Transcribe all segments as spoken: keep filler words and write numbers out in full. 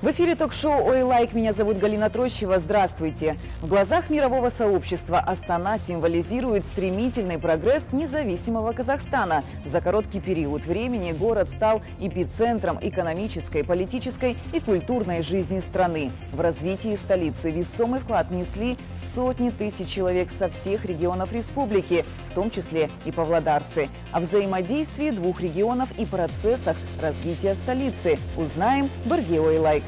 В эфире ток-шоу «Ой, лайк». Меня зовут Галина Трощева. Здравствуйте. В глазах мирового сообщества Астана символизирует стремительный прогресс независимого Казахстана. За короткий период времени город стал эпицентром экономической, политической и культурной жизни страны. В развитии столицы весомый вклад внесли сотни тысяч человек со всех регионов республики, в том числе и павлодарцы. О взаимодействии двух регионов и процессах развития столицы узнаем в Бирге «Ой, лайк».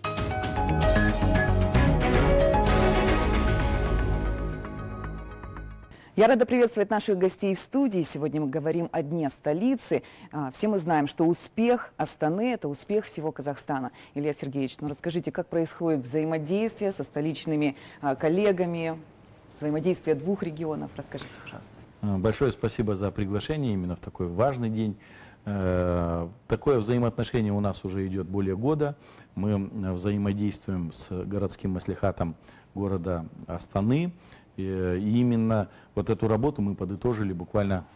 Я рада приветствовать наших гостей в студии. Сегодня мы говорим о Дне столицы. Все мы знаем, что успех Астаны – это успех всего Казахстана. Илья Сергеевич, ну расскажите, как происходит взаимодействие со столичными коллегами, взаимодействие двух регионов? Расскажите, пожалуйста. Большое спасибо за приглашение именно в такой важный день. Такое взаимоотношение у нас уже идет более года. Мы взаимодействуем с городским маслихатом города Астаны. И именно вот эту работу мы подытожили буквально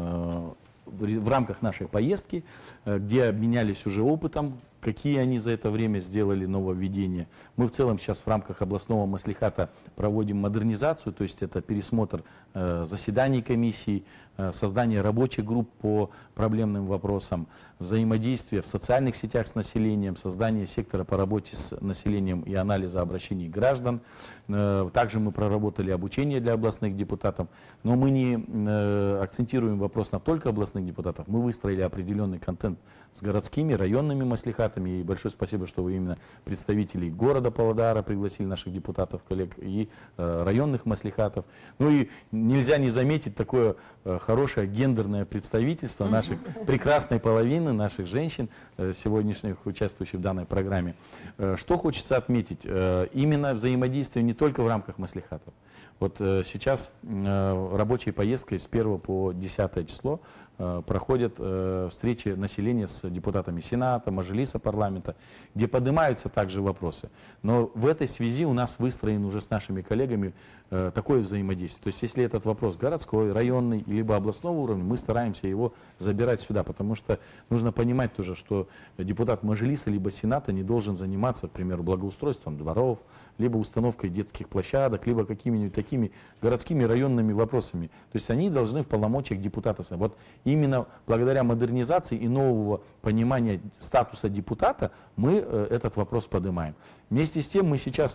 в рамках нашей поездки, где обменялись уже опытом, какие они за это время сделали нововведения. Мы в целом сейчас в рамках областного маслихата проводим модернизацию, то есть это пересмотр э, заседаний комиссий, э, создание рабочих групп по проблемным вопросам, взаимодействие в социальных сетях с населением, создание сектора по работе с населением и анализа обращений граждан. Э, также мы проработали обучение для областных депутатов, но мы не э, акцентируем вопрос на только областных депутатов, мы выстроили определенный контент с городскими, районными маслихатами. И большое спасибо, что вы именно представителей города Павлодара пригласили, наших депутатов, коллег, и э, районных маслихатов. Ну и нельзя не заметить такое э, хорошее гендерное представительство наших прекрасной половины, наших женщин, э, сегодняшних участвующих в данной программе. Э, что хочется отметить? Э, именно взаимодействие не только в рамках маслихатов. Вот э, сейчас э, рабочей поездкой с первого по десятое число э, проходят э, встречи населения с депутатами Сената, Мажилиса парламента, где поднимаются также вопросы. Но в этой связи у нас выстроен уже с нашими коллегами э, такое взаимодействие. То есть если этот вопрос городской, районный, либо областного уровня, мы стараемся его забирать сюда, потому что нужно понимать тоже, что депутат Мажилиса либо Сената не должен заниматься, например, благоустройством дворов, либо установкой детских площадок, либо какими-нибудь такими городскими районными вопросами. То есть они должны в полномочиях депутата. Вот именно благодаря модернизации и нового понимания статуса депутата мы э, этот вопрос поднимаем. Вместе с тем мы сейчас,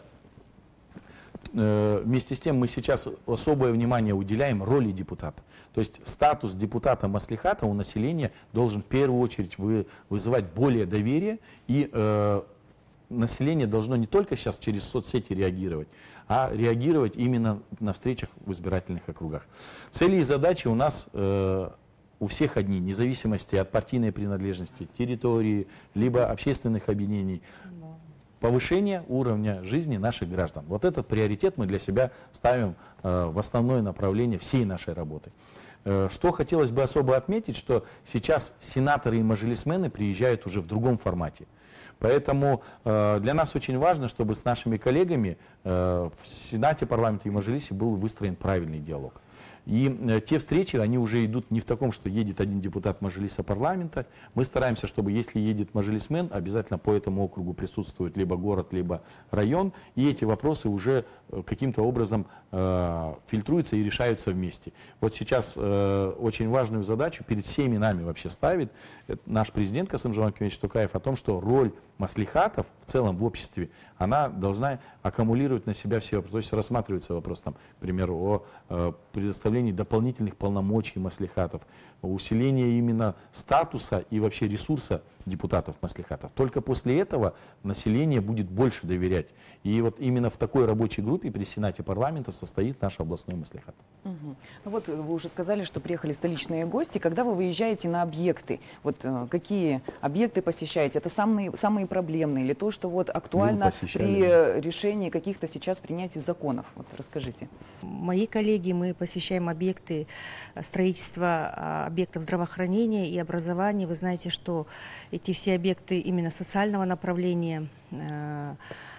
э, вместе с тем мы сейчас особое внимание уделяем роли депутата. То есть статус депутата маслихата у населения должен в первую очередь вы, вызывать более доверие и э, население должно не только сейчас через соцсети реагировать, а реагировать именно на встречах в избирательных округах. Цели и задачи у нас э, у всех одни, вне зависимости от партийной принадлежности, территории, либо общественных объединений. Повышение уровня жизни наших граждан. Вот этот приоритет мы для себя ставим э, в основное направление всей нашей работы. Э, что хотелось бы особо отметить, что сейчас сенаторы и мажилисмены приезжают уже в другом формате. Поэтому э, для нас очень важно, чтобы с нашими коллегами э, в Сенате, парламенте и Мажилисе был выстроен правильный диалог. И э, те встречи, они уже идут не в таком, что едет один депутат Мажилиса парламента. Мы стараемся, чтобы если едет мажилисмен, обязательно по этому округу присутствует либо город, либо район. И эти вопросы уже э, каким-то образом э, фильтруются и решаются вместе. Вот сейчас э, очень важную задачу перед всеми нами вообще ставит наш президент Касым-Жомарт Кемелевич Токаев о том, что роль маслихатов в целом в обществе, она должна аккумулировать на себя все вопросы. То есть рассматривается вопрос, там, к примеру, о э, предоставлении дополнительных полномочий маслихатов, усиление именно статуса и вообще ресурса депутатов маслихатов. Только после этого население будет больше доверять. И вот именно в такой рабочей группе при Сенате парламента состоит наш областной маслихат. Угу. Ну вот вы уже сказали, что приехали столичные гости. Когда вы выезжаете на объекты, вот э, какие объекты посещаете? Это самые, самые проблемные или то, что вот актуально при решении каких-то сейчас принятий законов? Вот расскажите. Мои коллеги, мы посещаем объекты строительства объектов здравоохранения и образования. Вы знаете, что эти все объекты именно социального направления,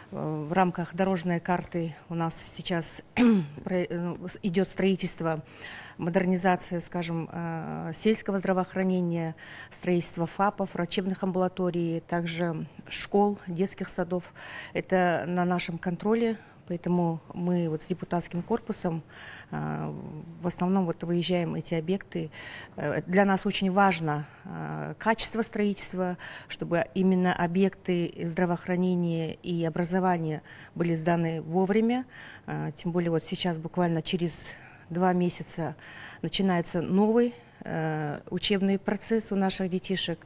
В рамках дорожной карты у нас сейчас идет строительство, модернизация, скажем, сельского здравоохранения, строительство ФАПов, врачебных амбулаторий, также школ, детских садов. Это на нашем контроле. Поэтому мы вот с депутатским корпусом э, в основном вот выезжаем эти объекты. Э, для нас очень важно э, качество строительства, чтобы именно объекты здравоохранения и образования были сданы вовремя. Э, тем более вот сейчас буквально через два месяца начинается новый э, учебный процесс у наших детишек.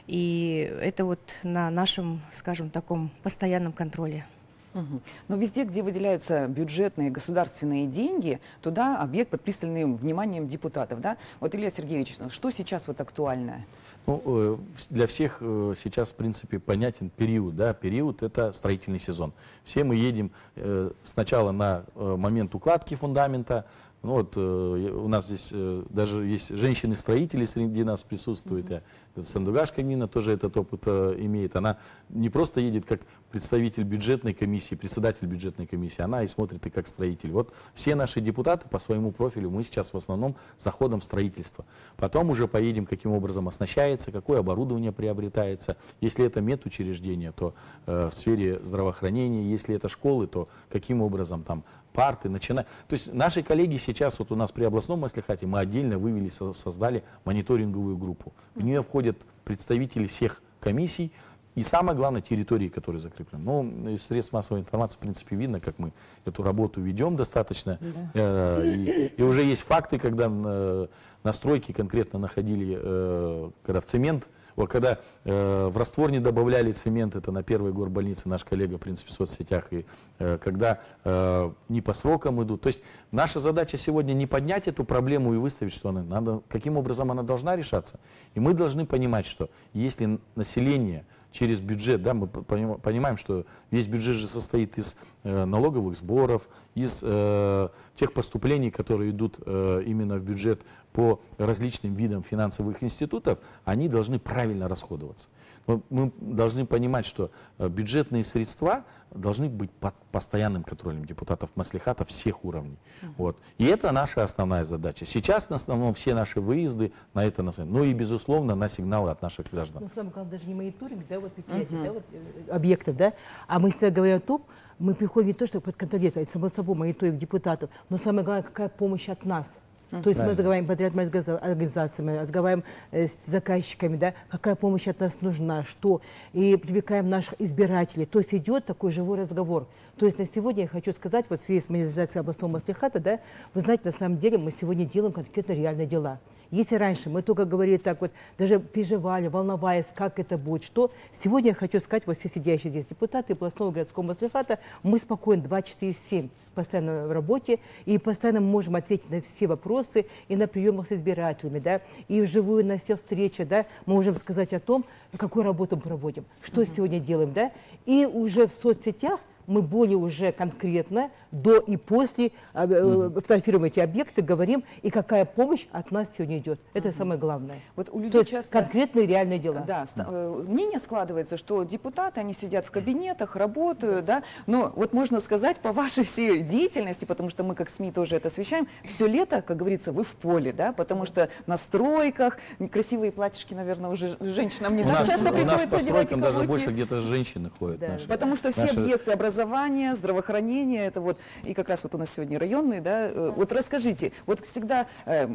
И это вот на нашем, скажем, таком постоянном контроле. Угу. Но везде, где выделяются бюджетные государственные деньги, туда объект под пристальным вниманием депутатов. Да? Вот, Илья Сергеевич, что сейчас вот актуальное? Ну, для всех сейчас, в принципе, понятен период. Да? Период – это строительный сезон. Все мы едем сначала на момент укладки фундамента. Ну, вот, у нас здесь даже есть женщины-строители среди нас присутствуют. Mm-hmm. Сандугашка Нина тоже этот опыт имеет. Она не просто едет как представитель бюджетной комиссии, председатель бюджетной комиссии, она и смотрит и как строитель. Вот все наши депутаты по своему профилю, мы сейчас в основном за ходом строительства. Потом уже поедем, каким образом оснащается, какое оборудование приобретается. Если это медучреждение, то э, в сфере здравоохранения, если это школы, то каким образом там парты, начиная. То есть наши коллеги сейчас, вот у нас при областном маслихате, мы отдельно вывели, создали мониторинговую группу. В нее входят представители всех комиссий и, самое главное, территории, которые закреплены. Ну, из средств массовой информации, в принципе, видно, как мы эту работу ведем достаточно. Да. Э, и, и уже есть факты, когда э, на стройке конкретно находили, э, когда в цемент, вот когда э, в раствор не добавляли цемент, это на первой горбольнице наш коллега, в принципе, в соцсетях, и э, когда э, не по срокам идут. То есть наша задача сегодня не поднять эту проблему и выставить, что она, надо, каким образом она должна решаться. И мы должны понимать, что если население через бюджет, да, мы понимаем, что весь бюджет же состоит из э, налоговых сборов, из э, тех поступлений, которые идут э, именно в бюджет по различным видам финансовых институтов, они должны правильно расходоваться. Но мы должны понимать, что бюджетные средства должны быть под постоянным контролем депутатов маслихата всех уровней. Uh-huh. Вот. И это наша основная задача. Сейчас, в основном, все наши выезды на это нацелены. Ну и, безусловно, на сигналы от наших граждан. Но самое главное, даже не мониторинг, да, вот предприятий, uh-huh. да, вот, объектов, да, а мы всегда говорим о том, мы приходим не то, что под контролем, а само собой мониторинг депутатов, но самое главное, какая помощь от нас. Mm-hmm. То есть мы разговариваем с подрядными организациями, разговариваем с заказчиками, да, какая помощь от нас нужна, что, и привлекаем наших избирателей. То есть идет такой живой разговор. То есть на сегодня я хочу сказать, вот в связи с модернизацией областного маслихата, да, вы знаете, на самом деле мы сегодня делаем конкретно реальные дела. Если раньше мы только говорили так вот, даже переживали, волноваясь, как это будет, что, сегодня я хочу сказать, вот все сидящие здесь депутаты областного городского маслихата, мы спокойно двадцать четыре семь постоянно в работе и постоянно можем ответить на все вопросы и на приемах с избирателями, да, и вживую на все встречи, да, мы можем сказать о том, какую работу мы проводим, что uh-huh. сегодня делаем, да, и уже в соцсетях мы более уже конкретно до и после э, mm-hmm. фотографируем эти объекты, говорим, и какая помощь от нас сегодня идет. Это mm-hmm. самое главное. Вот у людей То есть часто конкретные реальные дела. Да, э, мнение складывается, что депутаты, они сидят в кабинетах, работают, да, но вот можно сказать по вашей всей деятельности, потому что мы как СМИ тоже это освещаем, все лето, как говорится, вы в поле, да, потому что на стройках, красивые платьишки, наверное, уже женщинам не так часто приходится делать. У нас по стройкам даже больше где-то женщины ходят. Да, наши. Потому что все наши... объекты образования, образование, здравоохранение, это вот, и как раз вот у нас сегодня районные, да, вот расскажите, вот всегда, э,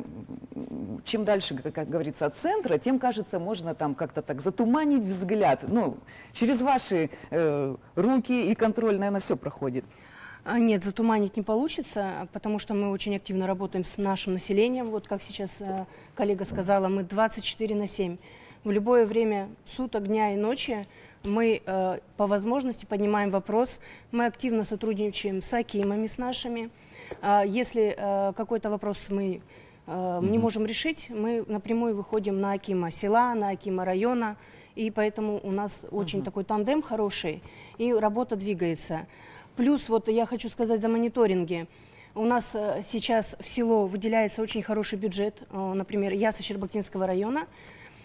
чем дальше, как говорится, от центра, тем, кажется, можно там как-то так затуманить взгляд, ну, через ваши э, руки и контроль, наверное, все проходит. Нет, затуманить не получится, потому что мы очень активно работаем с нашим населением, вот как сейчас э, коллега сказала, мы двадцать четыре на семь, в любое время суток, дня и ночи, мы э, по возможности поднимаем вопрос, мы активно сотрудничаем с акимами, с нашими. Э, если э, какой-то вопрос мы э, mm-hmm. не можем решить, мы напрямую выходим на акима села, на акима района, и поэтому у нас mm-hmm. очень такой тандем хороший, и работа двигается. Плюс, вот я хочу сказать за мониторинги. У нас э, сейчас в село выделяется очень хороший бюджет, э, например, я со Щербактинского района.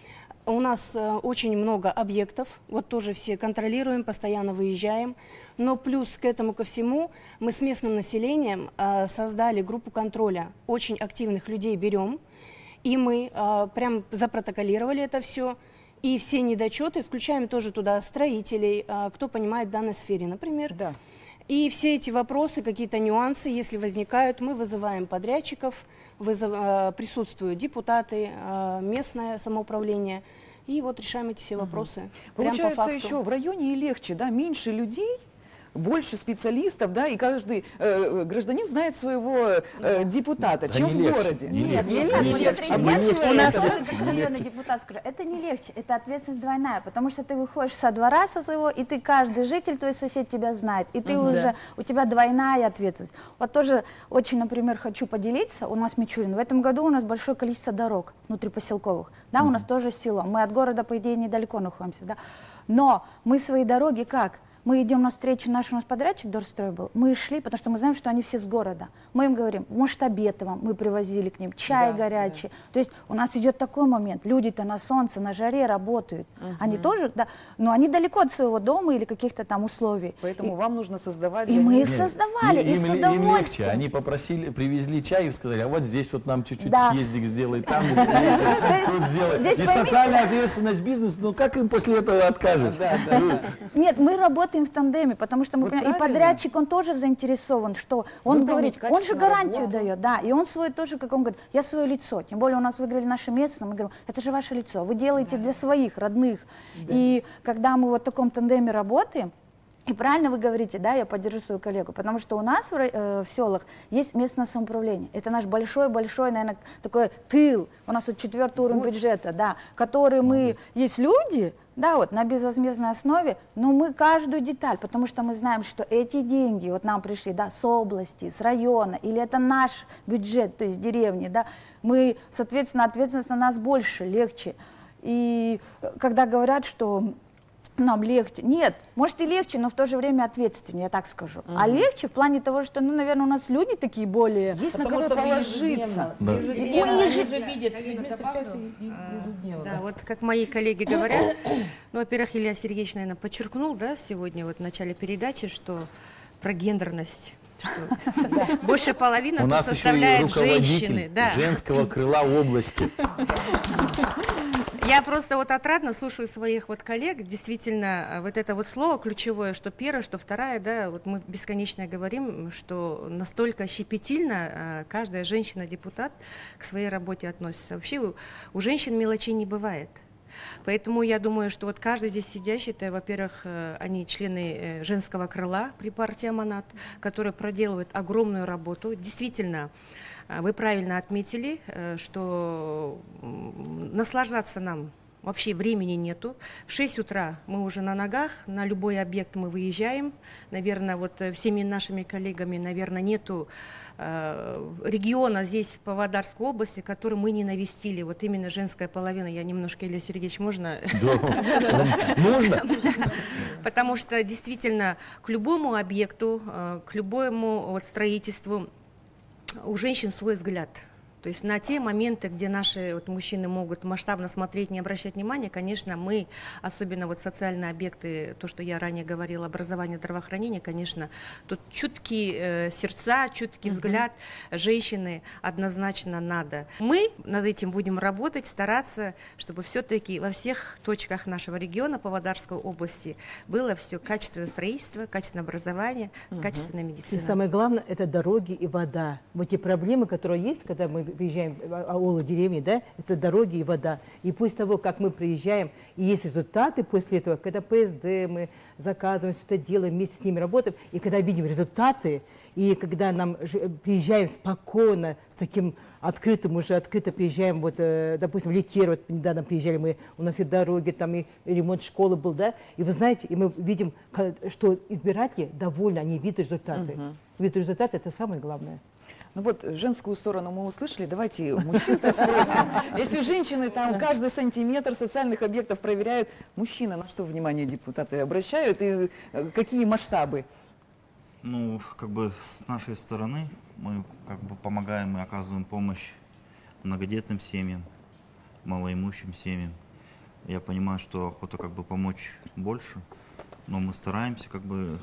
У нас э, очень много объектов, вот тоже все контролируем, постоянно выезжаем. Но плюс к этому ко всему мы с местным населением э, создали группу контроля. Очень активных людей берем, и мы э, прям запротоколировали это все. И все недочеты включаем тоже туда строителей, э, кто понимает в данной сфере, например. Да. И все эти вопросы, какие-то нюансы, если возникают, мы вызываем подрядчиков, вызов, э, присутствуют депутаты, э, местное самоуправление. И вот решаем эти все вопросы. Прям по Получается, факту. еще в районе и легче, да, меньше людей, больше специалистов, да, и каждый э, гражданин знает своего э, депутата, Да чем не в легче, городе. не Нет, легче. не Не легче. легче. Я А мы легче тоже у нас- как Не районный легче. депутат скажу, это не легче, это ответственность двойная, потому что ты выходишь со двора со своего, и ты каждый житель, твой сосед тебя знает, и ты Мгм. уже, Да. у тебя двойная ответственность. Вот тоже очень, например, хочу поделиться, у нас Мичурин, в этом году у нас большое количество дорог внутрипоселковых, да, у нас тоже село, мы от города, по идее, недалеко находимся, да, но мы свои дороги как? Мы идем навстречу, наш у нас подрядчик Дорстрой был, мы шли, потому что мы знаем, что они все с города. Мы им говорим, может, обед вам, мы привозили к ним, чай Да, горячий. То есть у нас идет такой момент, люди-то на солнце, на жаре работают. Они тоже, да, но они далеко от своего дома или каких-то там условий. Поэтому вам нужно создавать... И для мы них- их создавали, и им, с им удовольствием. легче. Они попросили, привезли чай и сказали, а вот здесь вот нам чуть-чуть Да. съездик сделай, там съезди, есть тут сделай. здесь И поймите- социальная ответственность бизнеса, ну как им после этого откажешь? Ну, Нет, мы работаем в тандеме, потому что мы Вот понимаем, и правильно. подрядчик, он тоже заинтересован, что он Выполнить говорит, он же качественную гарантию работу. дает, да, и он свой тоже, как он говорит, я свое лицо, тем более у нас выиграли наши местные, мы говорим, это же ваше лицо, вы делаете для своих родных, и когда мы вот в таком тандеме работаем, и правильно вы говорите, да, я поддержу свою коллегу, потому что у нас в, ра- э, в селах есть местное самоуправление. Это наш большой-большой, наверное, такой тыл. У нас вот четвертый уровень бюджета, да, который мы, есть люди, да, вот на безвозмездной основе, но мы каждую деталь, потому что мы знаем, что эти деньги вот нам пришли, да, с области, с района, или это наш бюджет, то есть деревни, да, мы, соответственно, ответственность на нас больше, легче. И э, когда говорят, что нам легче. Нет, может и легче, но в то же время ответственнее, я так скажу. А легче в плане того, что, ну, наверное, у нас люди такие более... Есть на Потому кого что вы положиться. ежедневно, Да. ежедневно, Мы они ежед- же видят, с людьми встречаются ежедневно. Да, вот как мои коллеги говорят, ну, во-первых, Илья Сергеевич, наверное, подчеркнул, да, сегодня вот в начале передачи, что про гендерность, что больше половины У тут нас еще и составляют женщины. руководитель Да. женского крыла области. Я просто вот отрадно слушаю своих вот коллег, действительно, вот это вот слово ключевое, что первое, что вторая, да, вот мы бесконечно говорим, что настолько щепетильно а, каждая женщина-депутат к своей работе относится. Вообще у, у женщин мелочей не бывает. Поэтому я думаю, что вот каждый здесь сидящий, это, во-первых, э, они члены э, женского крыла при партии «Аманат», которые проделывают огромную работу. Действительно, э, вы правильно отметили, э, что м, наслаждаться нам вообще времени нету. В шесть утра мы уже на ногах, на любой объект мы выезжаем. Наверное, вот э, всеми нашими коллегами, наверное, нету э, региона здесь, в Павлодарской области, который мы не навестили. Вот именно женская половина. Я немножко, Илья Сергеевич, можно? Да. Можно? Потому что действительно к любому объекту, э, к любому вот строительству у женщин свой взгляд. То есть на те моменты, где наши вот мужчины могут масштабно смотреть, не обращать внимания, конечно, мы, особенно вот социальные объекты, то, что я ранее говорила, образование, здравоохранение, конечно, тут чуткие э, сердца, чуткий взгляд женщины однозначно надо. Мы над этим будем работать, стараться, чтобы все-таки во всех точках нашего региона, Павлодарской области, было все качественное строительство, качественное образование, качественная И медицина. самое главное, это дороги и вода. Вот те проблемы, которые есть, когда мы приезжаем в аулы, деревни, да, это дороги и вода. И после того, как мы приезжаем, и есть результаты после этого, когда ПСД мы заказываем, все это делаем, вместе с ними работаем, и когда видим результаты, и когда нам ж- приезжаем спокойно, с таким открытым, уже открыто приезжаем, вот, э, допустим, в Ликер, вот недавно приезжали мы, у нас и дороги, там и ремонт школы был, да, и вы знаете, и мы видим, ка- что избиратели довольны, они видят результаты. Видят результаты, это самое главное. Ну вот, женскую сторону мы услышали, давайте мужчин-то спросим. Если женщины там каждый сантиметр социальных объектов проверяют, мужчины на что внимание депутаты обращают и э, какие масштабы? Ну, как бы с нашей стороны мы как бы помогаем и оказываем помощь многодетным семьям, малоимущим семьям. Я понимаю, что охота как бы помочь больше, но мы стараемся как бы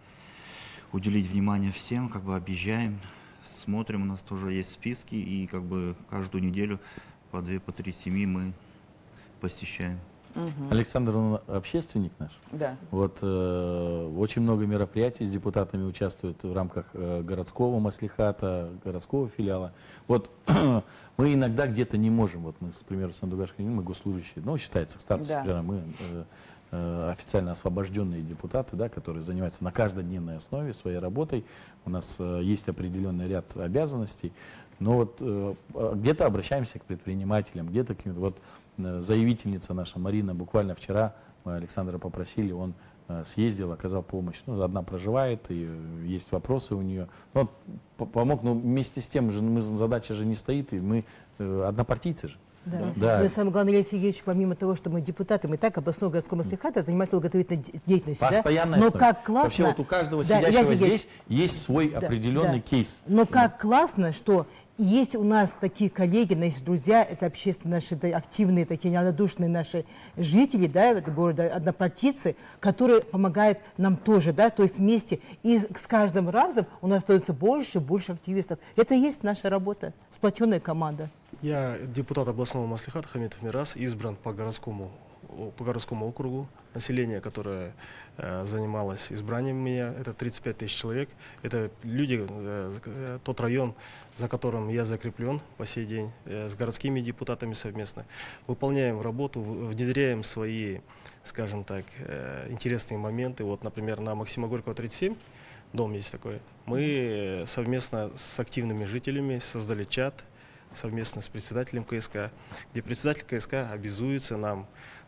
уделить внимание всем, как бы объезжаем, смотрим, у нас тоже есть списки, и как бы каждую неделю по две, по три семьи мы посещаем. Мгм. Александр, он общественник наш. Да. Вот э, очень много мероприятий с депутатами участвуют в рамках э, городского маслихата, городского филиала. Вот мы иногда где-то не можем, вот мы, к примеру, Сандугашская, мы госслужащие, ну, считается, статус, Да. мы э, э, официально освобожденные депутаты, да, которые занимаются на каждодневной основе своей работой. У нас э, есть определенный ряд обязанностей, но вот э, где-то обращаемся к предпринимателям, где-то к вот э, заявительница наша Марина, буквально вчера мы Александра попросили, он э, съездил, оказал помощь. Ну, одна проживает, и э, есть вопросы у нее. Ну, вот, по- помог, но вместе с тем же мы, задача же не стоит, и мы э, однопартийцы же. Да. Да. Но самое главное, Илья Сергеевич, помимо того, что мы депутаты, мы так областного городского маслихата занимаемся благотворительной де- деятельностью. Да? Постоянная Но основа. как классно... Вообще вот у каждого Да, Илья сидящего Сергеевич, здесь есть свой да, определенный да. кейс. Но как классно, что есть у нас такие коллеги, наши друзья, это общественные наши да, активные, такие неравнодушные наши жители, да, этого города, однопартийцы, которые помогают нам тоже, да, то есть вместе. И с с каждым разом у нас становится больше и больше активистов. Это и есть наша работа, сплоченная команда. Я депутат областного маслихата Хамитов Мирас, избран по городскому, по городскому округу. Население, которое э, занималось избранием меня, это тридцать пять тысяч человек. Это люди, э, э, тот район, за которым я закреплен по сей день, э, с городскими депутатами совместно. Выполняем работу, в- внедряем свои, скажем так, э, интересные моменты. Вот, например, на Максима Горького тридцать семь, дом есть такой, мы э, совместно с активными жителями создали чат, совместно с председателем КСК, где председатель КСК обязуется нам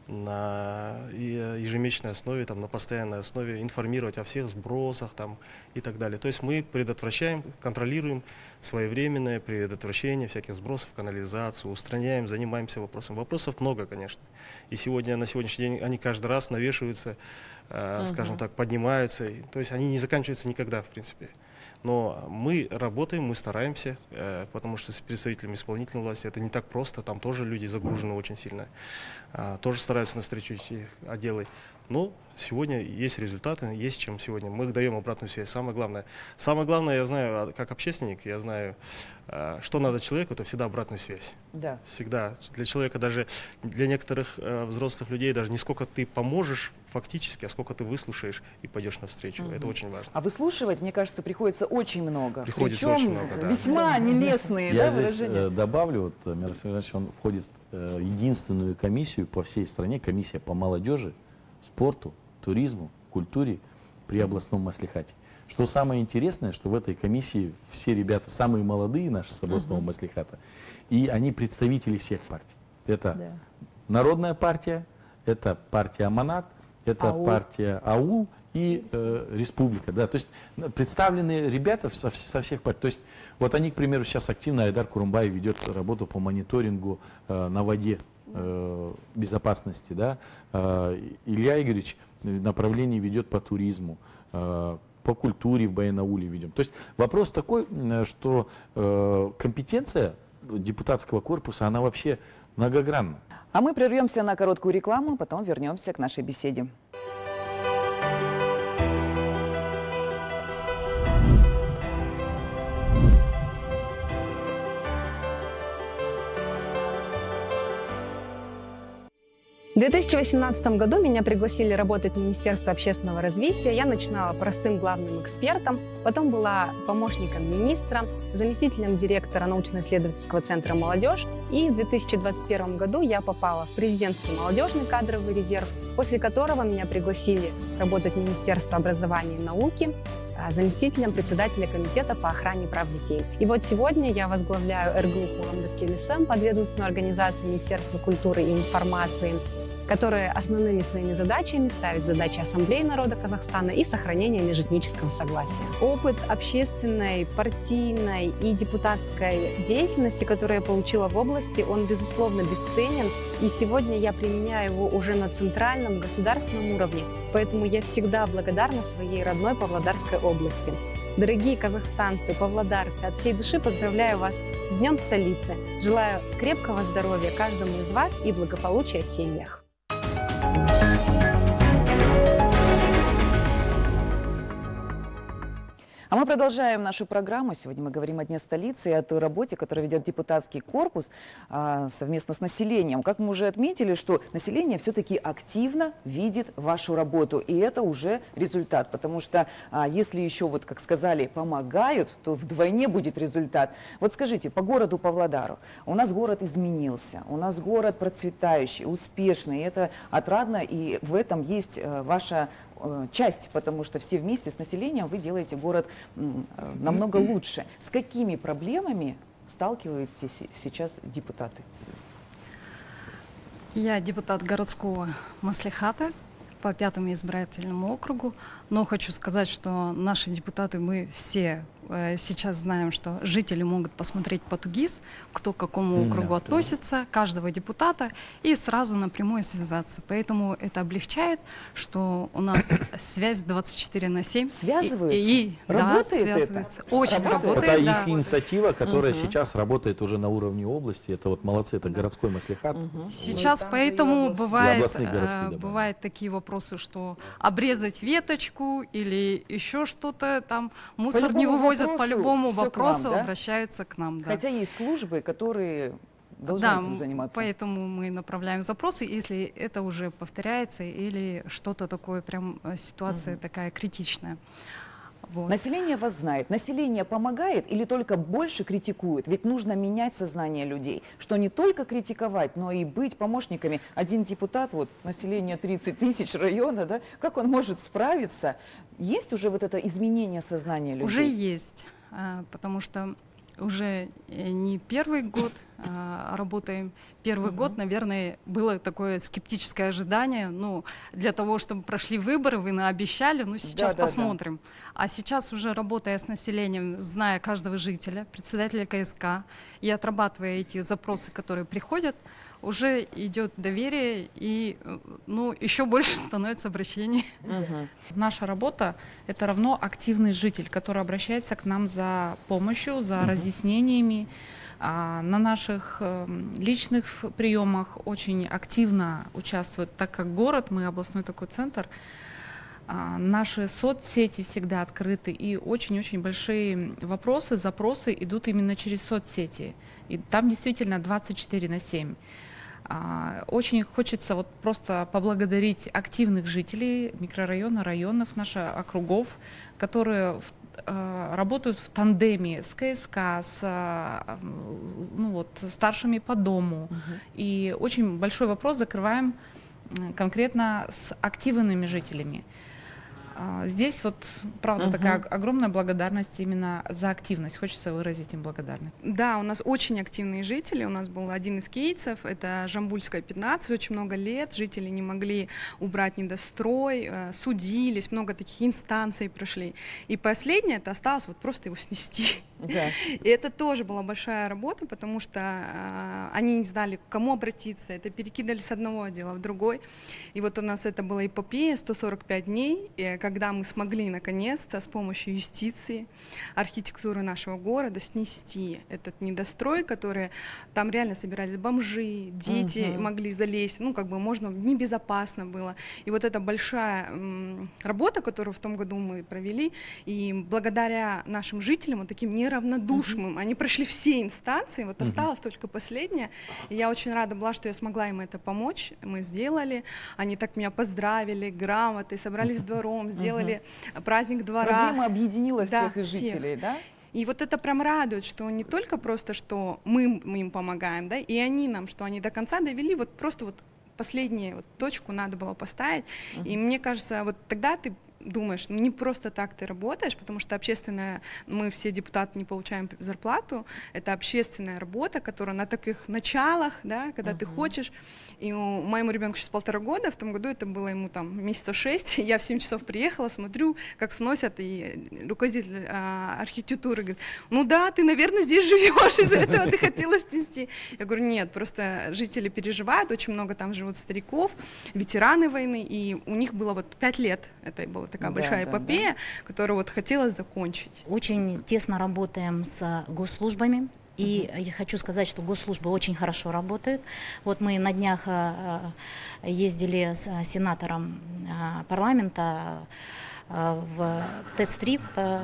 на и- ежемесячной основе, там, на постоянной основе информировать о всех сбросах там, и так далее. То есть мы предотвращаем, контролируем своевременное предотвращение всяких сбросов, канализацию, устраняем, занимаемся вопросом. Вопросов много, конечно. И сегодня, на сегодняшний день они каждый раз навешиваются, э, скажем так, поднимаются. И- То есть они не заканчиваются никогда, в принципе. Но мы работаем, мы стараемся, э, потому что с представителями исполнительной власти это не так просто, там тоже люди загружены очень сильно, а, тоже стараются навстречу идти отделы. Но сегодня есть результаты, есть чем сегодня. Мы даем обратную связь. Самое главное, самое главное, я знаю, а, как общественник, я знаю, а, что надо человеку, это всегда обратную связь. Да. Всегда. Для человека, даже для некоторых э, взрослых людей, даже не сколько ты поможешь фактически, а сколько ты выслушаешь и пойдешь навстречу. Это очень важно. А выслушивать, мне кажется, приходится очень много. Приходится Причем очень много, да. весьма нелестные, Я да, здесь выражения. э, добавлю, вот э, Мирослав Иванович, он входит в э, единственную комиссию по всей стране, комиссия по молодежи, спорту, туризму, культуре при областном маслихате. Что самое интересное, что в этой комиссии все ребята самые молодые наши с областного маслихата, и они представители всех партий. Это Да. Народная партия, это партия Аманат, это АУ. партия АУ и э, Республика. Да. То есть э, представлены ребята со, вс- со всех партий. То есть вот они, к примеру, сейчас активно, Айдар Курумбаев ведет работу по мониторингу э, на воде, э, безопасности. Да. Э, Илья Игоревич направление ведет по туризму, э, по культуре в Баянауле ведем. То есть вопрос такой, м, что э, компетенция депутатского корпуса, она вообще многогранна. А мы прервемся на короткую рекламу, потом вернемся к нашей беседе. В две тысячи восемнадцатом году меня пригласили работать в Министерство общественного развития. Я начинала простым главным экспертом, потом была помощником министра, заместителем директора научно-исследовательского центра «Молодежь». И в две тысячи двадцать первом году я попала в президентский молодежный кадровый резерв, после которого меня пригласили работать в Министерство образования и науки а, заместителем председателя комитета по охране прав детей. И вот сегодня я возглавляю эр-группу «Ламдат-Келесем», подведомственную организацию Министерства культуры и информации, которые основными своими задачами ставят задачи Ассамблеи народа Казахстана и сохранения межэтнического согласия. Опыт общественной, партийной и депутатской деятельности, которую я получила в области, он, безусловно, бесценен. И сегодня я применяю его уже на центральном государственном уровне. Поэтому я всегда благодарна своей родной Павлодарской области. Дорогие казахстанцы, павлодарцы, от всей души поздравляю вас с Днем столицы. Желаю крепкого здоровья каждому из вас и благополучия в семьях. А мы продолжаем нашу программу. Сегодня мы говорим о Дне столицы и о той работе, которую ведет депутатский корпус а, совместно с населением. Как мы уже отметили, что население все-таки активно видит вашу работу. И это уже результат. Потому что а, если еще, вот как сказали, помогают, то вдвойне будет результат. Вот скажите, по городу Павлодару. У нас город изменился. У нас город процветающий, успешный. И это отрадно. И в этом есть а, ваша часть, потому что все вместе с населением вы делаете город намного лучше. С какими проблемами сталкиваетесь сейчас депутаты? Я депутат городского маслихата по пятому избирательному округу, но хочу сказать, что наши депутаты, мы все э, сейчас знаем, что жители могут посмотреть Португиз, кто к какому округу mm-hmm. относится, каждого депутата, и сразу напрямую связаться. Поэтому это облегчает, что у нас связь двадцать четыре на семь. Связывается? И, и, да, связывается. Это? Очень работает. работает, это да. их инициатива, которая угу. сейчас работает уже на уровне области. Это вот молодцы, это городской маслихат. Угу. Сейчас ну, поэтому бывает, областных, городских, э, бывают такие вопросы, что обрезать веточку или еще что-то там, мусор по не вывозят, вопросу, по любому вопросу нам, да? обращаются к нам. Да. Хотя есть службы, которые должны да, этим заниматься. Поэтому мы направляем запросы, если это уже повторяется или что-то такое, прям ситуация угу. такая критичная. Вот. Население вас знает. Население помогает или только больше критикует? Ведь нужно менять сознание людей, что не только критиковать, но и быть помощниками. Один депутат, вот население тридцать тысяч района, да, как он может справиться? Есть уже вот это изменение сознания людей? Уже есть, потому что уже не первый год а, работаем. Первый uh-huh. год, наверное, было такое скептическое ожидание. Ну, для того, чтобы прошли выборы, вы наобещали, ну, сейчас да, посмотрим. Да, да. А сейчас уже работая с населением, зная каждого жителя, председателя ка эс ка, и отрабатывая эти запросы, которые приходят, уже идет доверие, и ну, еще больше становится обращений. Угу. Наша работа — это равно активный житель, который обращается к нам за помощью, за угу. разъяснениями. А, на наших э, личных приемах очень активно участвуют, так как город, мы областной такой центр, а, наши соцсети всегда открыты, и очень-очень большие вопросы, запросы идут именно через соцсети. И там действительно двадцать четыре на семь. Очень хочется вот просто поблагодарить активных жителей микрорайона, районов, наших округов, которые в, э, работают в тандеме с ка эс ка, с э, ну, вот, старшими по дому. Uh-huh. И очень большой вопрос закрываем конкретно с активными жителями. Здесь вот, правда, uh-huh. такая огромная благодарность именно за активность. Хочется выразить им благодарность. Да, у нас очень активные жители. У нас был один из кейсов, это Жамбульская, пятнадцать, очень много лет. Жители не могли убрать недострой, судились, много таких инстанций прошли. И последнее, это осталось вот просто его снести. Да. И это тоже была большая работа, потому что э, они не знали, к кому обратиться. Это перекидали с одного отдела в другой. И вот у нас это была эпопея сто сорок пять дней, и когда мы смогли наконец-то с помощью юстиции, архитектуры нашего города снести этот недострой, который там реально собирались бомжи, дети uh-huh. могли залезть, ну как бы можно, небезопасно было. И вот эта большая м, работа, которую в том году мы провели, и благодаря нашим жителям, вот таким неравнодушным, uh-huh. они прошли все инстанции, вот uh-huh. осталось только последнее. И я очень рада была, что я смогла им это помочь, мы сделали, они так меня поздравили, грамотой, собрались uh-huh. двором, сделали uh-huh. праздник двора. Проблема объединила да, всех и жителей, всех. да? И вот это прям радует, что не только просто, что мы, мы им помогаем, да, и они нам, что они до конца довели, вот просто вот последнюю вот точку надо было поставить. Uh-huh. И мне кажется, вот тогда ты думаешь, ну не просто так ты работаешь, потому что общественная, мы все депутаты не получаем зарплату, это общественная работа, которая на таких началах, да, когда uh-huh. ты хочешь. И у, моему ребенку сейчас полтора года, в том году это было ему там месяца шесть, я в семь часов приехала, смотрю, как сносят, и руководитель а, архитектуры говорит, ну да, ты, наверное, здесь живешь, из-за этого ты хотела снести. Я говорю, нет, просто жители переживают, очень много там живут стариков, ветераны войны, и у них было вот пять лет, это было такая да, большая да, эпопея, да. которую вот хотелось закончить. Очень тесно работаем с госслужбами, И я хочу сказать, что госслужбы очень хорошо работают. Вот мы на днях ездили с сенатором парламента в ТЭЦ-три,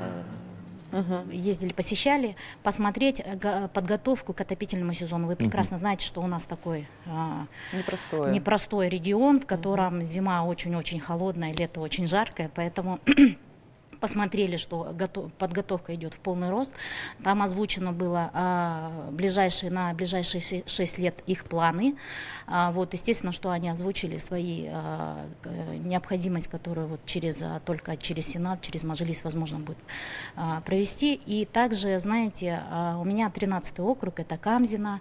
ездили, посещали, посмотреть подготовку к отопительному сезону. Вы прекрасно знаете, что у нас такой непростой, непростой регион, в котором зима очень-очень холодная, лето очень жаркое, поэтому... Посмотрели, что готов, подготовка идет в полный рост. Там озвучено было а, ближайшие, на ближайшие шесть лет их планы. А, вот, естественно, что они озвучили свои а, необходимость, которую вот через, а, только через Сенат, через Мажилис возможно будет а, провести. И также, знаете, а, у меня тринадцатый округ, это Камзина.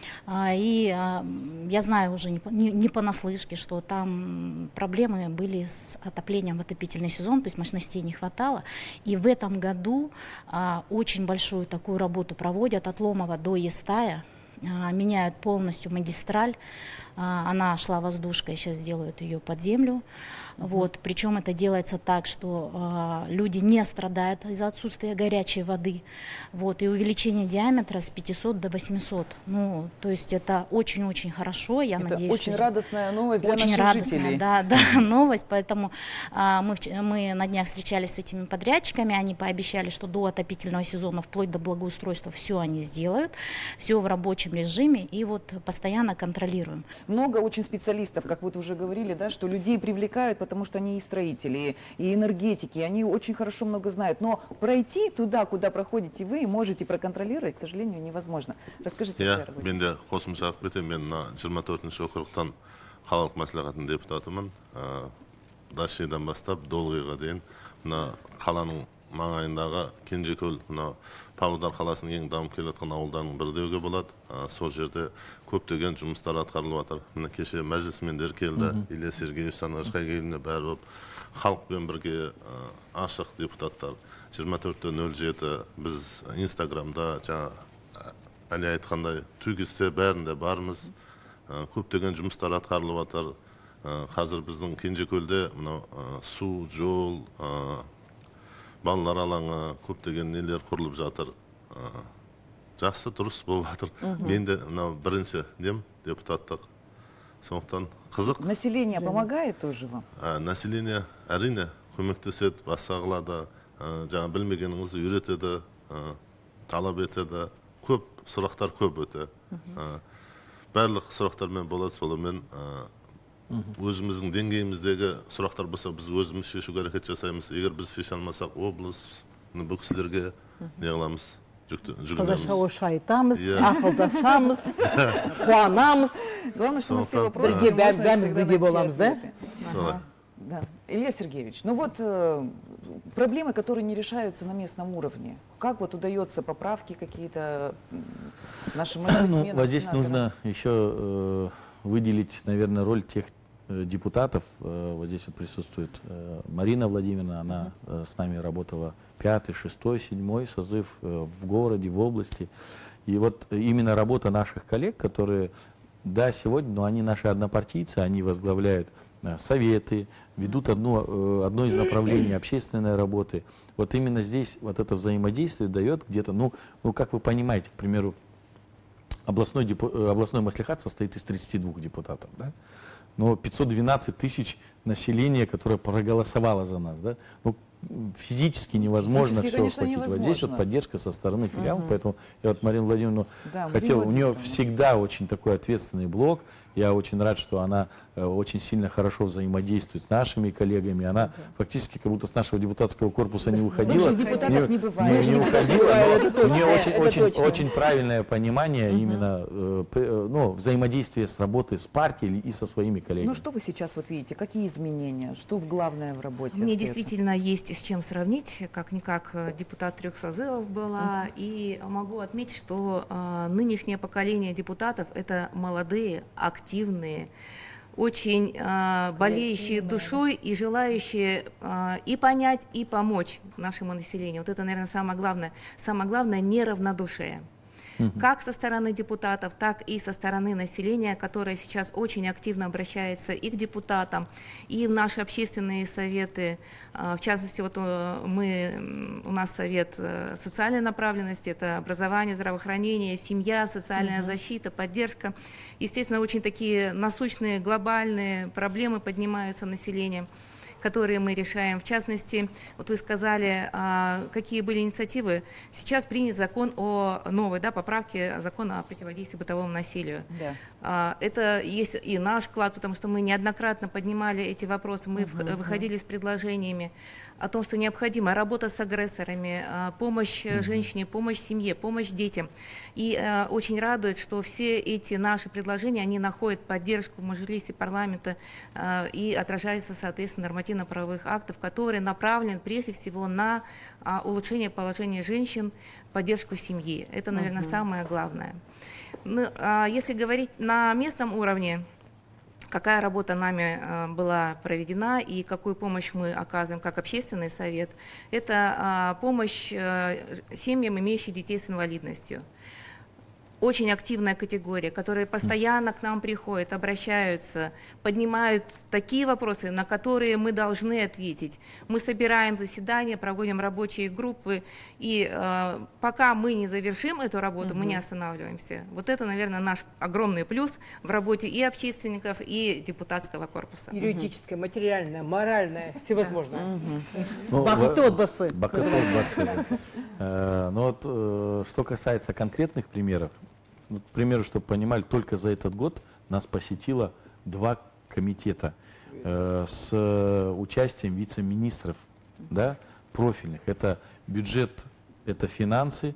И я знаю уже не, не, не понаслышке, что там проблемы были с отоплением в отопительный сезон, то есть мощностей не хватало. И в этом году а, очень большую такую работу проводят от Ломова до Естая, а, меняют полностью магистраль. А, она шла воздушкой, сейчас делают ее под землю. Вот, причем это делается так, что э, люди не страдают из-за отсутствия горячей воды. Вот, и увеличение диаметра с пятисот до восьмисот. Ну, то есть это очень-очень хорошо. Я это надеюсь, очень что... радостная новость для очень наших радостная, жителей. Да, да, новость. Поэтому э, мы, мы на днях встречались с этими подрядчиками. Они пообещали, что до отопительного сезона, вплоть до благоустройства, все они сделают. Все в рабочем режиме. И вот постоянно контролируем. Много очень специалистов, как вы уже говорили, да, что людей привлекают, потому что они и строители, и энергетики, они очень хорошо много знают. Но пройти туда, куда проходите вы, можете проконтролировать, к сожалению, невозможно. Расскажите о своей работе. Мен де қосымша ақпарат берейін. Мен мына жиырма төртінші округтан халық мәслихатының депутатымын. Дашидан бастап Долғиға дейін мына қаланың маңайындағы Кенжекөл, мына Павлодар қаласының ең дамып келе жатқан ауылдарының бірі деуге болады. Сол жерде көптеген жұмыстар атқарылып жатыр. Мына кеше мәжілісмендер келді, Илья Сергеевич, Санашқа келді, бәрі болып халықпен бірге ашық депутаттар. жиырма төрт нөл жеті біз Инстаграмда жаңа әлі айтқандай түйгісте бәрінде бармыз. Көптеген жұмыстар атқарылып жатыр. Қазір біздің Кенжекөлде мына су, жол, балалар алаңы, көптеген нелер құрылып жатыр. Жақсы, дұрыс болып жатыр. Мен де мына бірінші нем депутаттық. Сондықтан қызық. Население помогает тоже вам? Население әрине көмектеседі, басқа қылады, жаңа білмегеніңізді үйретеді, талап етеді. Көп сұрақтар көп өте. Барлық сұрақтармен болады, солымен өзіміздің деңгейіміздегі сұрақтар болса, біз өзіміз шешуге әрекет жасаймыз. Егер біз шеше алмасақ, облыс бұл кісілерге не қыламыз? Қазақша айтамыз, ақылдасамыз, қуанамыз. Главное, что на все вопросы бірге бәріміз бірге боламыз, да? Да. Илья Сергеевич, ну вот э, проблемы, которые не решаются на местном уровне. Как вот удается поправки какие-то нашим ну, вот здесь нужно еще э, выделить, наверное, роль тех э, депутатов. Э, вот здесь вот присутствует э, Марина Владимировна, она э, с нами работала пятый, шестой, седьмой созыв э, в городе, в области. И вот именно работа наших коллег, которые, да, сегодня, но они наши однопартийцы, они возглавляют советы, ведут одно, одно из направлений общественной работы. Вот именно здесь вот это взаимодействие дает где-то, ну, ну как вы понимаете, к примеру, областной, депу, областной маслихат состоит из тридцати двух депутатов, да? Но пятьсот двенадцать тысяч населения, которое проголосовало за нас, да? Ну, физически невозможно физически, все конечно, охватить. Невозможно. Вот здесь вот поддержка со стороны филиалов, угу. Поэтому я вот Марину Владимировну да, хотел, у нее всегда очень такой ответственный блок. Я очень рад, что она э, очень сильно хорошо взаимодействует с нашими коллегами. Она да. фактически как будто с нашего депутатского корпуса не выходила. Депутатов не бывает. Не, не уходила, но у нее очень, очень, очень правильное понимание угу. именно э, э, ну, взаимодействия с работой с партией и со своими коллегами. Ну что вы сейчас вот видите? Какие изменения? Что в главное в работе Мне остается? Действительно есть с чем сравнить. Как-никак депутат трех созывов была. Угу. И могу отметить, что э, нынешнее поколение депутатов — это молодые, активные, активные, очень э, болеющие душой и желающие э, и понять, и помочь нашему населению. Вот это, наверное, самое главное. Самое главное — неравнодушие. Угу. Как со стороны депутатов, так и со стороны населения, которое сейчас очень активно обращается и к депутатам, и в наши общественные советы. В частности, вот мы, у нас совет социальной направленности, это образование, здравоохранение, семья, социальная угу. защита, поддержка. Естественно, очень такие насущные, глобальные проблемы поднимаются населением, которые мы решаем. В частности, вот вы сказали, а, какие были инициативы. Сейчас принят закон о новой да, поправке закона о противодействии бытовому насилию. Да. А, это есть и наш вклад, потому что мы неоднократно поднимали эти вопросы, мы угу, выходили угу. с предложениями о том, что необходима работа с агрессорами, помощь угу. женщине, помощь семье, помощь детям. И э, очень радует, что все эти наши предложения, они находят поддержку в Мажилисе парламента э, и отражаются, соответственно, нормативно-правовых актов, которые направлены прежде всего на э, улучшение положения женщин, поддержку семьи. Это, наверное, угу. самое главное. Ну, э, если говорить на местном уровне, какая работа нами э, была проведена и какую помощь мы оказываем как общественный совет, это э, помощь э, семьям, имеющим детей с инвалидностью. Очень активная категория, которые постоянно к нам приходят, обращаются, поднимают такие вопросы, на которые мы должны ответить. Мы собираем заседания, проводим рабочие группы, и э, пока мы не завершим эту работу, угу. мы не останавливаемся. Вот это, наверное, наш огромный плюс в работе и общественников, и депутатского корпуса. Юридическое, угу. материальное, моральное, всевозможное. Бакыты отбасы. Бакыты отбасы. Ну вот, что касается конкретных примеров, к примеру, чтобы понимали, только за этот год нас посетило два комитета э, с участием вице-министров, да, профильных. Это бюджет, это финансы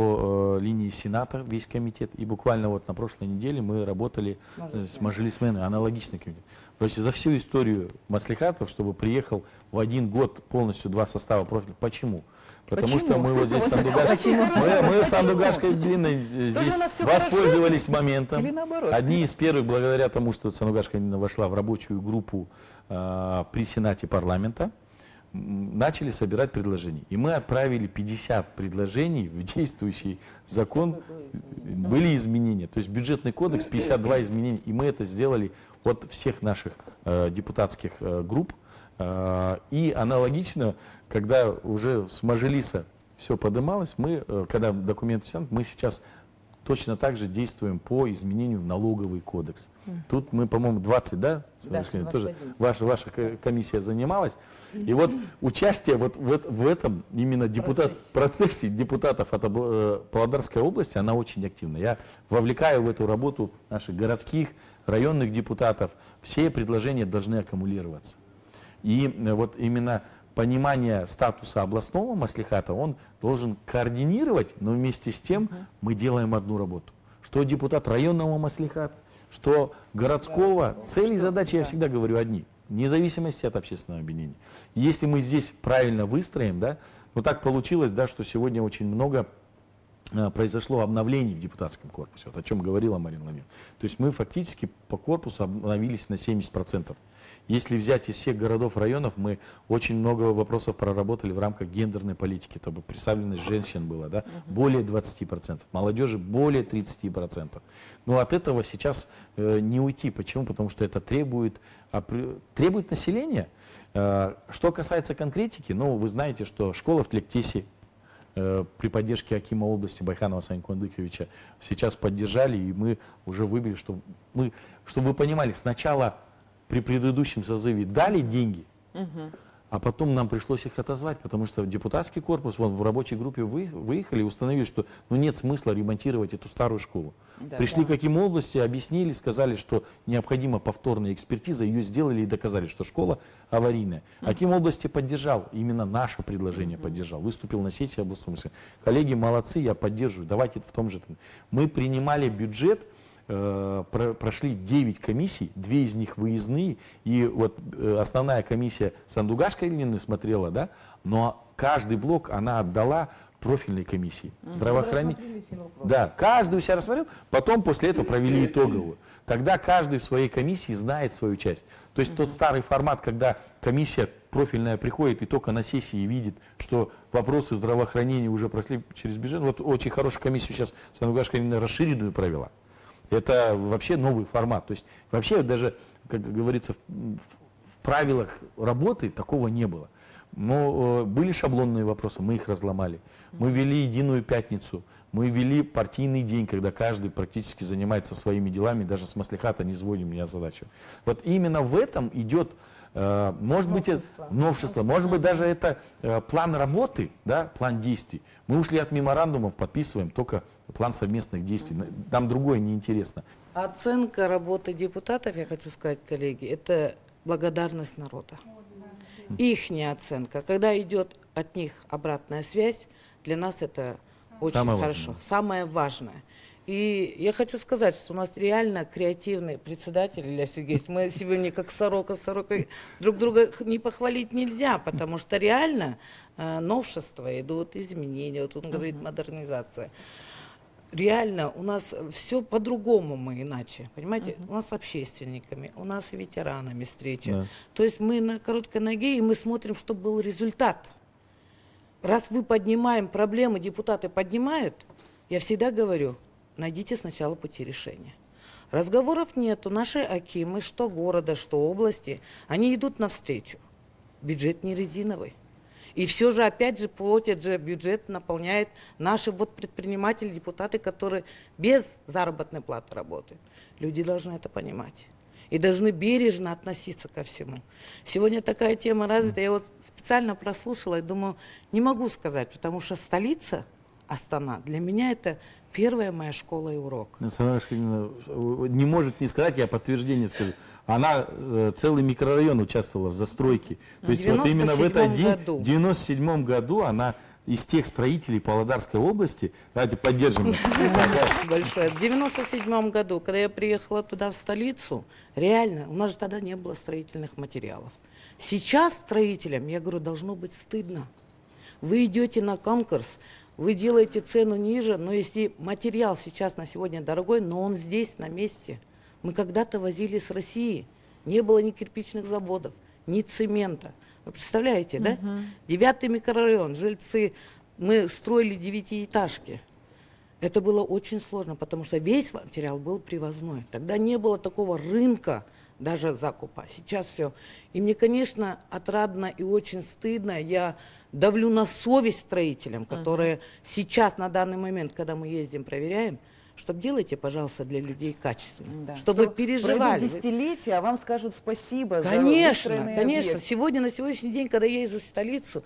по э, линии Сената, весь комитет. И буквально вот на прошлой неделе мы работали э, с мажилисменами, аналогичный комитет. То есть за всю историю маслихатов, чтобы приехал в один год полностью два состава профильных. Почему? Потому Почему? Что мы вот здесь Сандугаш, мы, мы с Сандугашкой Галиной здесь воспользовались моментом. Одни из первых, благодаря тому, что Сандугашка Галина вошла в рабочую группу э, при Сенате парламента, начали собирать предложения. И мы отправили пятьдесят предложений в действующий закон, были изменения. То есть бюджетный кодекс, пятьдесят два изменения. И мы это сделали от всех наших э, депутатских э, групп. Э, и аналогично, когда уже с Мажилиса все поднималось, мы, когда документы все, мы сейчас точно так же действуем по изменению в налоговый кодекс. Mm. Тут мы, по-моему, двадцать, да? Да, тоже ваша, ваша комиссия занималась. И вот участие вот в, в этом именно депутат, процессе депутатов от Павлодарской области, она очень активна. Я вовлекаю в эту работу наших городских, районных депутатов. Все предложения должны аккумулироваться. И вот именно понимание статуса областного маслихата, он должен координировать, но вместе с тем uh-huh. мы делаем одну работу. Что депутат районного маслихата, что городского, да, цели и задачи, да. я всегда говорю одни, вне зависимости от общественного объединения. Если мы здесь правильно выстроим, да, вот так получилось, да, что сегодня очень много а, произошло обновлений в депутатском корпусе, вот о чем говорила Марина Владимировна. То есть мы фактически по корпусу обновились на семьдесят процентов. Если взять из всех городов, районов, мы очень много вопросов проработали в рамках гендерной политики, чтобы представленность женщин была, да, более двадцати процентов, молодежи более тридцати процентов. Но от этого сейчас э, не уйти. Почему? Потому что это требует, а, требует населения. Э, что касается конкретики, ну, вы знаете, что школа в Тлектесе э, при поддержке Акима области Байханова Саня Куандыковича сейчас поддержали, и мы уже выбили, чтобы, мы, чтобы вы понимали, сначала при предыдущем созыве дали деньги, угу. а потом нам пришлось их отозвать, потому что депутатский корпус вон, в рабочей группе вы, выехали и установили, что ну, нет смысла ремонтировать эту старую школу. Да, Пришли да. к Акиму области, объяснили, сказали, что необходима повторная экспертиза, ее сделали и доказали, что школа аварийная. Угу. Аким области поддержал, именно наше предложение угу. поддержал, выступил на сессии областного совета. Коллеги молодцы, я поддерживаю, давайте в том же. Мы принимали бюджет, прошли девять комиссий, две из них выездные, и вот основная комиссия Сандугашка Галины смотрела, да, но каждый блок она отдала профильной комиссии. Здравоохранение. Да, каждый у себя рассмотрел, потом после этого провели итоговую. тогда каждый в своей комиссии знает свою часть. То есть uh-huh. тот старый формат, когда комиссия профильная приходит и только на сессии видит, что вопросы здравоохранения уже прошли через бюджет. Вот очень хорошую комиссию сейчас Сандугаш Каримовна расширенную провела. Это вообще новый формат. То есть вообще даже, как говорится, в, в правилах работы такого не было. Но э, были шаблонные вопросы, мы их разломали. Мы ввели единую пятницу, мы ввели партийный день, когда каждый практически занимается своими делами, даже с маслихата не сводим меня задачу. Вот именно в этом идет, э, может быть, новшество, новшество, может быть, даже это э, план работы, да, план действий. Мы ушли от меморандумов, подписываем только план совместных действий. Нам другое неинтересно. Оценка работы депутатов, я хочу сказать, коллеги, это благодарность народа. Ихняя оценка. Когда идет от них обратная связь, для нас это очень Самое хорошо. Важное. Самое важное. И я хочу сказать, что у нас реально креативный председатель Илья Сергеевич. Мы сегодня как сорока с сорокой друг друга не похвалить нельзя, потому что реально э, новшества идут, изменения. Вот он говорит, модернизация. Реально у нас все по-другому, мы иначе, понимаете? Uh-huh. У нас с общественниками, у нас с ветеранами встреча. Yeah. То есть мы на короткой ноге, и мы смотрим, чтобы был результат. Раз вы поднимаем проблемы, депутаты поднимают, я всегда говорю, найдите сначала пути решения. Разговоров нету. Наши акимы, что города, что области, они идут навстречу. Бюджет не резиновый. И все же, опять же, платят же бюджет, наполняет наши вот предприниматели, депутаты, которые без заработной платы работают. Люди должны это понимать. И должны бережно относиться ко всему. Сегодня такая тема развита. Я вот специально прослушала и думаю, не могу сказать, потому что столица, Астана, для меня это первая моя школа и урок. Не может не сказать, я подтверждение скажу. Она э, целый микрорайон участвовала в застройке. То есть вот именно в этот день, в девяносто седьмом году, она из тех строителей Павлодарской области, давайте поддержим. Большое. В девяносто седьмом году, когда я приехала туда, в столицу, реально, у нас же тогда не было строительных материалов. Сейчас строителям, я говорю, должно быть стыдно. Вы идете на конкурс, вы делаете цену ниже, но если материал сейчас на сегодня дорогой, но он здесь, на месте. Мы когда-то возили с России, не было ни кирпичных заводов, ни цемента. Вы представляете, uh-huh. да? Девятый микрорайон, жильцы, мы строили девятиэтажки. Это было очень сложно, потому что весь материал был привозной. Тогда не было такого рынка даже закупа. Сейчас все. И мне, конечно, отрадно и очень стыдно. Я давлю на совесть строителям, которые uh-huh. сейчас, на данный момент, когда мы ездим, проверяем, чтобы делайте, пожалуйста, для людей качественно, да. чтобы что переживали. Пройдут десятилетия, а вам скажут спасибо конечно, за конечно. объект. Сегодня, на сегодняшний день, когда я езжу в столицу,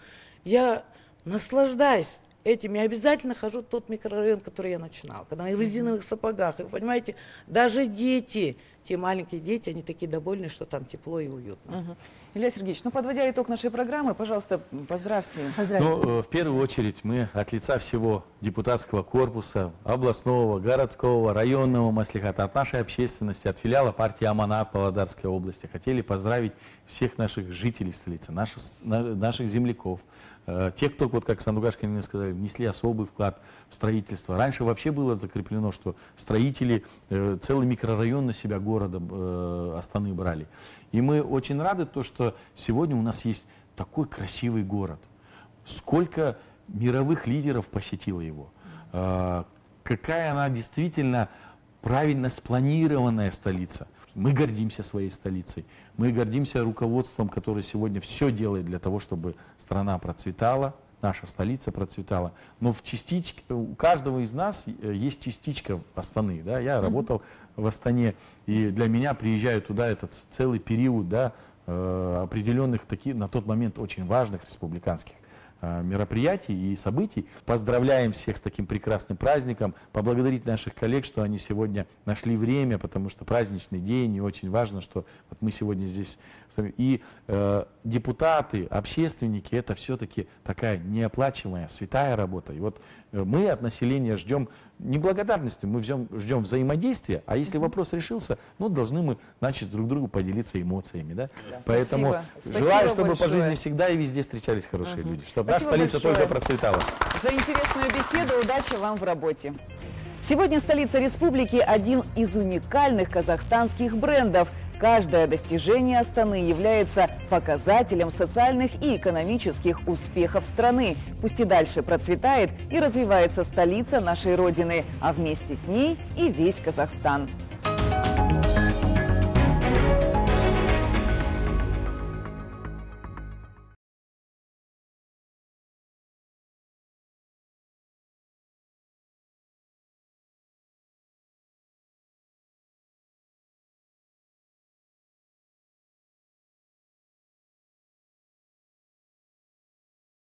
я наслаждаюсь этим. Я обязательно хожу в тот микрорайон, который я начинала, когда я в резиновых сапогах. И вы понимаете, даже дети, те маленькие дети, они такие довольны, что там тепло и уютно. Угу. Илья Сергеевич, ну подводя итог нашей программы, пожалуйста, поздравьте. Ну, в первую очередь мы от лица всего депутатского корпуса, областного, городского, районного маслихата, от нашей общественности, от филиала партии Аманат Павлодарской области хотели поздравить всех наших жителей столицы, наших, наших земляков, тех, кто, вот как Сандугаш Каримовна сказали, внесли особый вклад в строительство. Раньше вообще было закреплено, что строители э, целый микрорайон на себя города э, Астаны брали. И мы очень рады, то, что сегодня у нас есть такой красивый город. Сколько мировых лидеров посетило его. Э, какая она действительно правильно спланированная столица. Мы гордимся своей столицей. Мы гордимся руководством, которое сегодня все делает для того, чтобы страна процветала, наша столица процветала. Но в частичке, у каждого из нас есть частичка Астаны. Да? Я работал в Астане, и для меня, приезжаю туда, этот целый период, да, определенных, таких, на тот момент очень важных республиканских мероприятий и событий. Поздравляем всех с таким прекрасным праздником, поблагодарить наших коллег, что они сегодня нашли время, потому что праздничный день, и очень важно, что вот мы сегодня здесь. И э, депутаты, общественники, это все-таки такая неоплачиваемая, святая работа. И вот э, мы от населения ждем не благодарности, мы ждем, ждем взаимодействия, а если вопрос решился, ну, должны мы, значит, друг другу поделиться эмоциями. Да? Да. Поэтому Спасибо. желаю, Спасибо чтобы большое. по жизни всегда и везде встречались хорошие uh-huh. люди, чтобы Спасибо наша столица большое. только процветала. За интересную беседу, удачи вам в работе. Сегодня столица республики – один из уникальных казахстанских брендов. Каждое достижение Астаны является показателем социальных и экономических успехов страны. Пусть и дальше процветает и развивается столица нашей Родины, а вместе с ней и весь Казахстан.